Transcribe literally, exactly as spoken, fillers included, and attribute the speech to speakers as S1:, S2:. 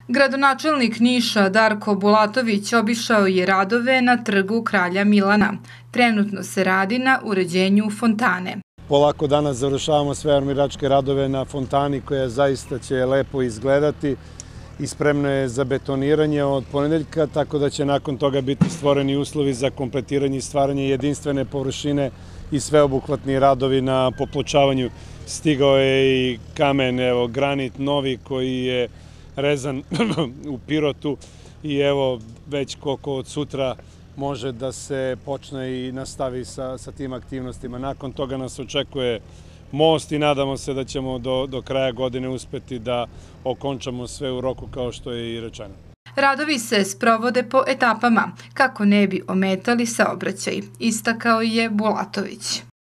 S1: Gradonačelnik Niša Darko Bulatović obišao je radove na trgu Kralja Milana. Trenutno se radi na uređenju fontane.
S2: Polako danas završavamo sve armiračke radove na fontani koja zaista će lepo izgledati i spremno je za betoniranje od ponedeljka, tako da će nakon toga biti stvoreni uslovi za kompletiranje i stvaranje jedinstvene površine i sveobuhvatni radovi na popločavanju. Stigao je i kamen, evo, granit novi koji je rezan u Pirotu i evo već koliko od sutra može da se počne i nastavi sa, sa tim aktivnostima. Nakon toga nas očekuje most i nadamo se da ćemo do, do kraja godine uspeti da okončamo sve u roku kao što je i rečeno.
S1: Radovi se sprovode po etapama kako ne bi ometali saobraćaj, istakao je Bulatović.